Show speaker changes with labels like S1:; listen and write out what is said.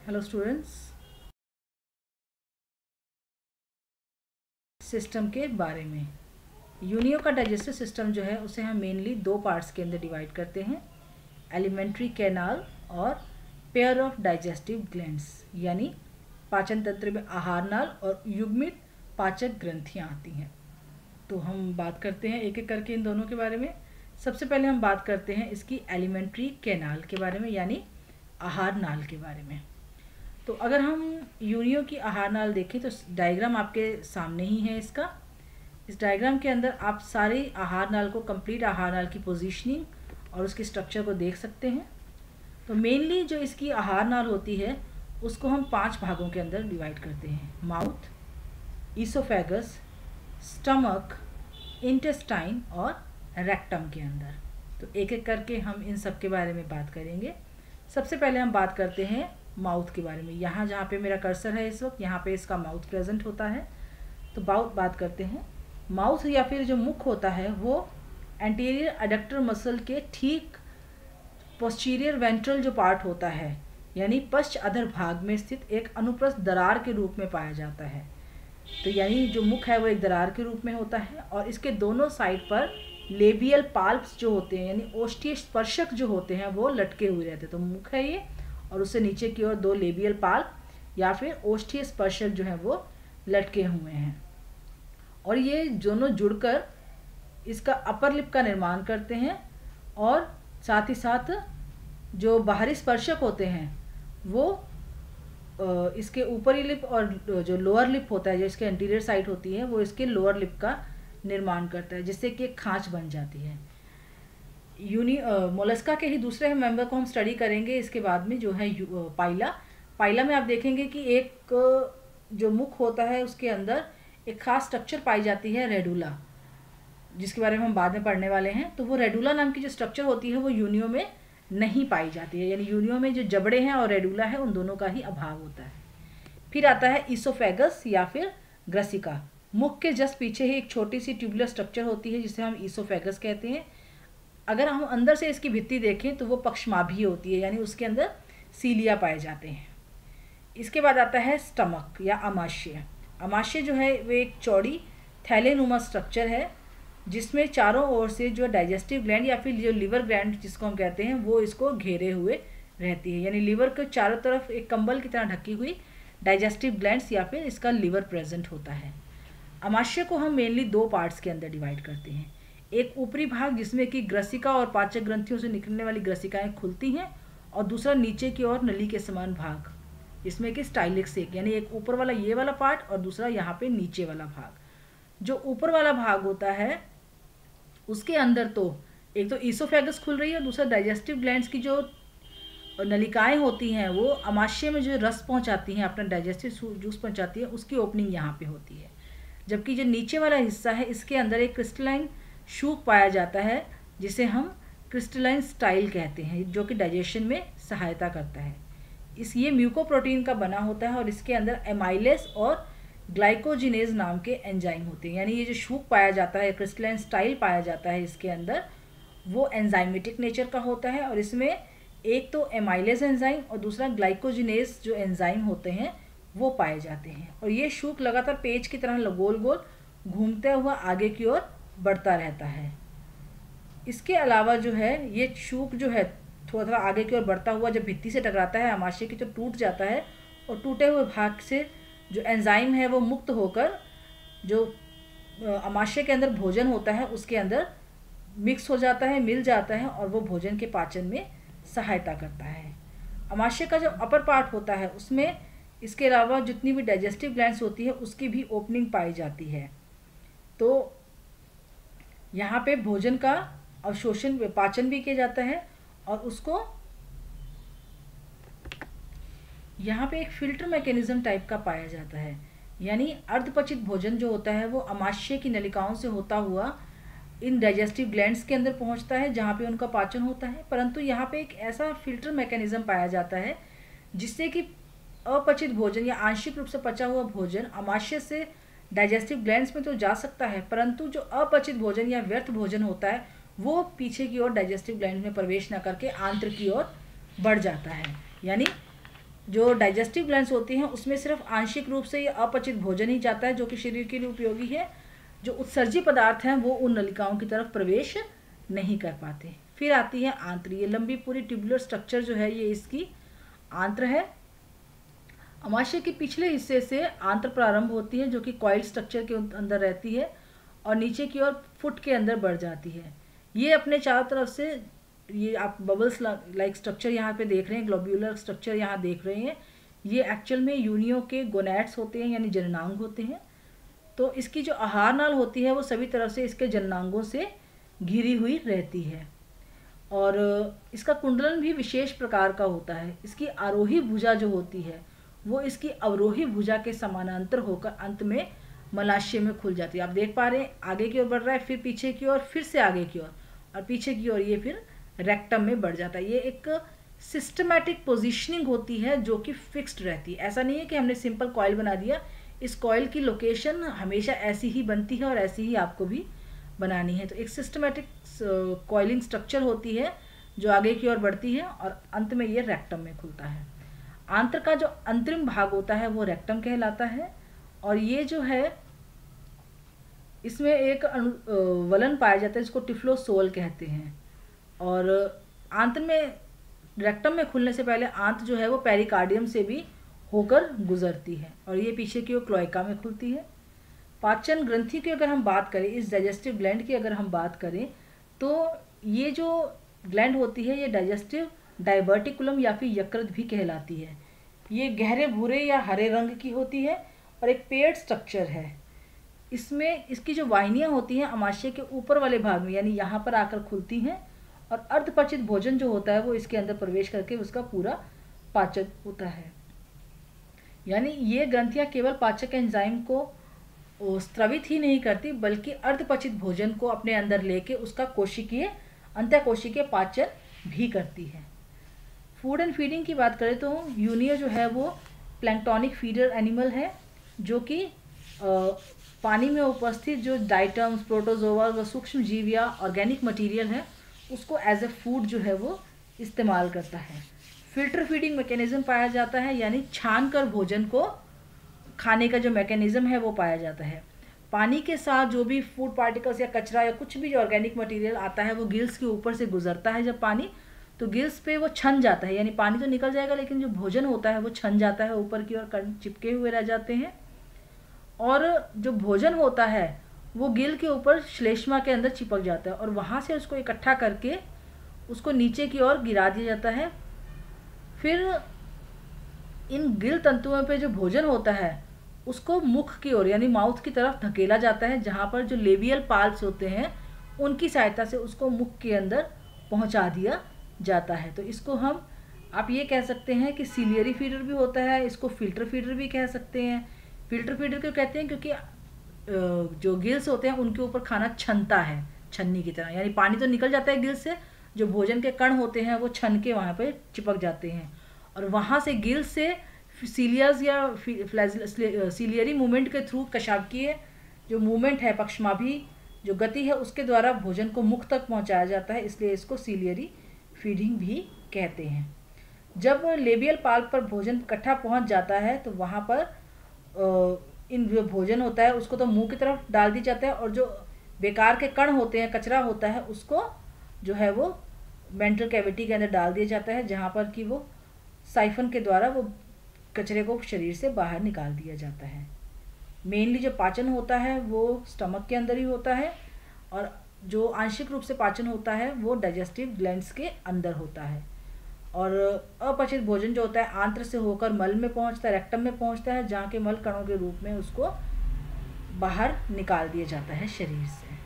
S1: Hello students, system के बारे में। यूनियो का डाइजेस्टिव सिस्टम जो है उसे हम मेनली दो पार्ट्स के अंदर डिवाइड करते हैं, एलिमेंट्री कैनाल और पेयर ऑफ डाइजेस्टिव ग्लैंड्स, यानी पाचन तंत्र में आहार नाल और युग्मित पाचक ग्रंथियाँ आती हैं। तो हम बात करते हैं एक एक करके इन दोनों के बारे में। सबसे पहले हम बात करते हैं इसकी एलिमेंट्री कैनाल के बारे में, यानी आहार नाल के बारे में। तो अगर हम यूनियो की आहार नाल देखें तो डायग्राम आपके सामने ही है इसका। इस डायग्राम के अंदर आप सारी आहार नाल को, कंप्लीट आहार नाल की पोजीशनिंग और उसकी स्ट्रक्चर को देख सकते हैं। तो मेनली जो इसकी आहार नाल होती है उसको हम 5 भागों के अंदर डिवाइड करते हैं, माउथ, ईसोफेगस, स्टमक, इंटेस्टाइन और रेक्टम के अंदर। तो एक एक करके हम इन सब के बारे में बात करेंगे। सबसे पहले हम बात करते हैं माउथ के बारे में। यहाँ जहाँ पे मेरा कर्सर है इस वक्त, यहाँ पे इसका माउथ प्रेजेंट होता है। तो बात करते हैं माउथ या फिर जो मुख होता है वो एंटीरियर एडक्टर मसल के ठीक पोस्टीरियर वेंट्रल जो पार्ट होता है, यानी पश्च अधर भाग में स्थित एक अनुप्रस्थ दरार के रूप में पाया जाता है। तो यानी जो मुख है वो एक दरार के रूप में होता है और इसके दोनों साइड पर लेबियल पाल्प्स जो होते हैं, यानी ओष्ठीय स्पर्शक जो होते हैं वो लटके हुए रहते हैं। तो मुख है ये और उससे नीचे की ओर 2 लेबियल पाल्प या फिर ओष्ठीय स्पर्शक जो है वो लटके हुए हैं और ये दोनों जुड़कर इसका अपर लिप का निर्माण करते हैं। और साथ ही साथ जो बाहरी स्पर्शक होते हैं वो इसके ऊपरी लिप और जो लोअर लिप होता है, जो इसके एंटीरियर साइड होती है, वो इसके लोअर लिप का निर्माण करता है, जिससे कि एक खांच बन जाती है। मोलस्का के ही दूसरे मेंबर को हम स्टडी करेंगे इसके बाद में, जो है पाइला में आप देखेंगे कि एक जो मुख होता है उसके अंदर एक खास स्ट्रक्चर पाई जाती है, रेडुला, जिसके बारे में हम बाद में पढ़ने वाले हैं। तो वो रेडुला नाम की जो स्ट्रक्चर होती है वो यूनियो में नहीं पाई जाती है, यानी यूनियो में जो जबड़े हैं और रेडुला है उन दोनों का ही अभाव होता है। फिर आता है ईसोफेगस या फिर ग्रसिका। मुख के जस्ट पीछे ही एक छोटी सी ट्यूबुलर स्ट्रक्चर होती है जिसे हम ईसोफेगस कहते हैं। अगर हम अंदर से इसकी भित्ति देखें तो वो पक्षमाभी होती है, यानी उसके अंदर सीलिया पाए जाते हैं। इसके बाद आता है स्टमक या अमाशय। अमाशय जो है वो एक चौड़ी थैलेनुमा स्ट्रक्चर है जिसमें चारों ओर से जो डाइजेस्टिव ग्लैंड या फिर जो लिवर ग्लैंड जिसको हम कहते हैं वो इसको घेरे हुए रहती है, यानी लिवर के चारों तरफ एक कंबल की तरह ढकी हुई डाइजेस्टिव ग्लैंड्स या फिर इसका लिवर प्रेजेंट होता है। अमाशय को हम मेनली 2 पार्ट्स के अंदर डिवाइड करते हैं, एक ऊपरी भाग जिसमें कि ग्रसिका और पाचक ग्रंथियों से निकलने वाली ग्रसिकाएं खुलती हैं, और दूसरा नीचे की ओर नली के समान भाग जिसमें कि स्टाइलिक्स एक, यानी एक ऊपर वाला ये वाला पार्ट और दूसरा यहाँ पे नीचे वाला भाग। जो ऊपर वाला भाग होता है उसके अंदर तो एक तो ईसोफेगस खुल रही है और दूसरा डाइजेस्टिव ग्लैंड्स की जो नलिकाएं होती हैं वो अमाशय में जो रस पहुँचाती हैं, अपना डाइजेस्टिव जूस पहुँचाती है, उसकी ओपनिंग यहाँ पे होती है। जबकि जो नीचे वाला हिस्सा है इसके अंदर एक क्रिस्टलाइन शूक पाया जाता है जिसे हम क्रिस्टलाइन स्टाइल कहते हैं, जो कि डाइजेशन में सहायता करता है। ये म्यूकोप्रोटीन का बना होता है और इसके अंदर एमाइलेस और ग्लाइकोजिनेज नाम के एंजाइम होते हैं, यानी ये जो शूक पाया जाता है, क्रिस्टलाइन स्टाइल पाया जाता है इसके अंदर, वो एंजाइमेटिक नेचर का होता है। और इसमें एक तो एमाइलेस एंजाइम और दूसरा ग्लाइकोजिनेज जो एंजाइम होते हैं वो पाए जाते हैं। और ये शूक लगातार पेज की तरह गोल गोल घूमते हुआ आगे की ओर बढ़ता रहता है। इसके अलावा जो है ये शूक जो है थोड़ा थोड़ा आगे की ओर बढ़ता हुआ जब भित्ति से टकराता है अमाशय की तो टूट जाता है, और टूटे हुए भाग से जो एंजाइम है वो मुक्त होकर जो अमाशय के अंदर भोजन होता है उसके अंदर मिक्स हो जाता है, मिल जाता है, और वो भोजन के पाचन में सहायता करता है। अमाशय का जो अपर पार्ट होता है उसमें इसके अलावा जितनी भी डाइजेस्टिव ग्लैंड्स होती है उसकी भी ओपनिंग पाई जाती है। तो यहाँ पे भोजन का अवशोषण, पाचन भी किया जाता है और उसको यहाँ पे एक फिल्टर मैकेनिज्म टाइप का पाया जाता है, यानी अर्धपचित भोजन जो होता है वो अमाशय की नलिकाओं से होता हुआ इन डाइजेस्टिव ग्लैंड्स के अंदर पहुँचता है जहाँ पे उनका पाचन होता है। परंतु यहाँ पे एक ऐसा फिल्टर मैकेनिज्म पाया जाता है जिससे कि अपचित भोजन या आंशिक रूप से पचा हुआ भोजन अमाशय से डाइजेस्टिव ग्लैंड्स में तो जा सकता है, परंतु जो अपचित भोजन या व्यर्थ भोजन होता है वो पीछे की ओर डाइजेस्टिव ग्लैंड में प्रवेश न करके आंत्र की ओर बढ़ जाता है। यानी जो डाइजेस्टिव ग्लैंड्स होती हैं उसमें सिर्फ आंशिक रूप से ये अपचित भोजन ही जाता है जो कि शरीर के लिए उपयोगी है। जो उत्सर्जी पदार्थ हैं वो उन नलिकाओं की तरफ प्रवेश नहीं कर पाते। फिर आती है आंत्र। ये लंबी पूरी ट्यूबुलर स्ट्रक्चर जो है ये इसकी आंत्र है। अमाशय के पिछले हिस्से से आंत्र प्रारंभ होती है जो कि कॉइल स्ट्रक्चर के अंदर रहती है और नीचे की ओर फुट के अंदर बढ़ जाती है। ये अपने चारों तरफ से, ये आप बबल्स लाइक स्ट्रक्चर यहाँ पे देख रहे हैं, ग्लोब्यूलर स्ट्रक्चर यहाँ देख रहे हैं, ये एक्चुअल में यूनियों के गोनैड्स होते हैं यानी जननांग होते हैं। तो इसकी जो आहार नाल होती है वो सभी तरफ से इसके जननांगों से घिरी हुई रहती है और इसका कुंडलन भी विशेष प्रकार का होता है। इसकी आरोही भुजा जो होती है वो इसकी अवरोही भुजा के समानांतर होकर अंत में मलाशय में खुल जाती है। आप देख पा रहे हैं आगे की ओर बढ़ रहा है, फिर पीछे की ओर, फिर से आगे की ओर और पीछे की ओर ये फिर रेक्टम में बढ़ जाता है। ये एक सिस्टमैटिक पोजीशनिंग होती है जो कि फिक्स्ड रहती है। ऐसा नहीं है कि हमने सिंपल कॉइल बना दिया, इस कॉइल की लोकेशन हमेशा ऐसी ही बनती है और ऐसी ही आपको भी बनानी है। तो एक सिस्टमैटिक कॉइलिंग स्ट्रक्चर होती है जो आगे की ओर बढ़ती है और अंत में ये रेक्टम में खुलता है। आंत्र का जो अंतरिम भाग होता है वो रेक्टम कहलाता है और ये जो है इसमें एक वलन पाया जाता है जिसको टिफ्लोसोल कहते हैं। और आंत्र में, रेक्टम में खुलने से पहले आंत्र जो है वो पेरिकार्डियम से भी होकर गुजरती है और ये पीछे की ओर क्लोएका में खुलती है। पाचन ग्रंथि की अगर हम बात करें, इस डाइजेस्टिव ग्लैंड की अगर हम बात करें तो ये जो ग्लैंड होती है ये डाइजेस्टिव डाइवर्टिकुलम या फिर यकृत भी कहलाती है। ये गहरे भूरे या हरे रंग की होती है और एक पेयर्ड स्ट्रक्चर है। इसमें इसकी जो वाहिनियाँ होती हैं अमाशय के ऊपर वाले भाग में यानी यहाँ पर आकर खुलती हैं और अर्धपचित भोजन जो होता है वो इसके अंदर प्रवेश करके उसका पूरा पाचन होता है। यानी ये ग्रंथियाँ केवल पाचक एंजाइम को स्त्रवित ही नहीं करती बल्कि अर्धपचित भोजन को अपने अंदर लेके उसका कोशिकीय अंतःकोशिकीय पाचन भी करती है। फूड एंड फीडिंग की बात करें तो यूनिया जो है वो प्लैंक्टोनिक फीडर एनिमल है जो कि पानी में उपस्थित जो डाइटम्स, प्रोटोजोआ व सूक्ष्म जीव या ऑर्गेनिक मटेरियल है उसको एज ए फूड जो है वो इस्तेमाल करता है। फिल्टर फीडिंग मैकेनिज्म पाया जाता है यानी छान कर भोजन को खाने का जो मैकेनिज्म है वो पाया जाता है। पानी के साथ जो भी फूड पार्टिकल्स या कचरा या कुछ भी जो ऑर्गेनिक मटेरियल आता है वो गिल्स के ऊपर से गुजरता है। जब पानी तो गिल्स पे वो छन जाता है यानी पानी तो निकल जाएगा लेकिन जो भोजन होता है वो छन जाता है, ऊपर की ओर कण चिपके हुए रह जाते हैं और जो भोजन होता है वो गिल के ऊपर श्लेष्मा के अंदर चिपक जाता है और वहाँ से उसको इकट्ठा करके उसको नीचे की ओर गिरा दिया जाता है। फिर इन गिल तंतुओं पे जो भोजन होता है उसको मुख की ओर यानी माउथ की तरफ धकेला जाता है जहाँ पर जो लेबियल पाल्स होते हैं उनकी सहायता से उसको मुख के अंदर पहुँचा दिया जाता है। तो इसको हम, आप ये कह सकते हैं कि सीलियरी फीडर भी होता है, इसको फिल्टर फीडर भी कह सकते हैं। फिल्टर फीडर क्यों कहते हैं? क्योंकि जो गिल्स होते हैं उनके ऊपर खाना छनता है छन्नी की तरह, यानी पानी तो निकल जाता है गिल्स से, जो भोजन के कण होते हैं वो छन के वहाँ पे चिपक जाते हैं और वहाँ से गिल्स से सीलियर्स या सीलियरी मूवमेंट के थ्रू कशाबकीय जो मूवमेंट है, पक्षमाभी जो गति है उसके द्वारा भोजन को मुख तक पहुँचाया जाता है, इसलिए इसको सीलियरी फीडिंग भी कहते हैं। जब लेबियल पाल्प पर भोजन इकट्ठा पहुँच जाता है तो वहाँ पर इन जो भोजन होता है उसको तो मुंह की तरफ डाल दिया जाता है और जो बेकार के कण होते हैं, कचरा होता है, उसको जो है वो मेंटल कैविटी के अंदर डाल दिया जाता है जहाँ पर कि वो साइफन के द्वारा वो कचरे को शरीर से बाहर निकाल दिया जाता है। मेनली जो पाचन होता है वो स्टमक के अंदर ही होता है और जो आंशिक रूप से पाचन होता है वो डाइजेस्टिव ग्लैंड्स के अंदर होता है। और अपचित भोजन जो होता है आंत्र से होकर मल में पहुंचता है, रेक्टम में पहुंचता है, जहाँ के मल कणों के रूप में उसको बाहर निकाल दिया जाता है शरीर से।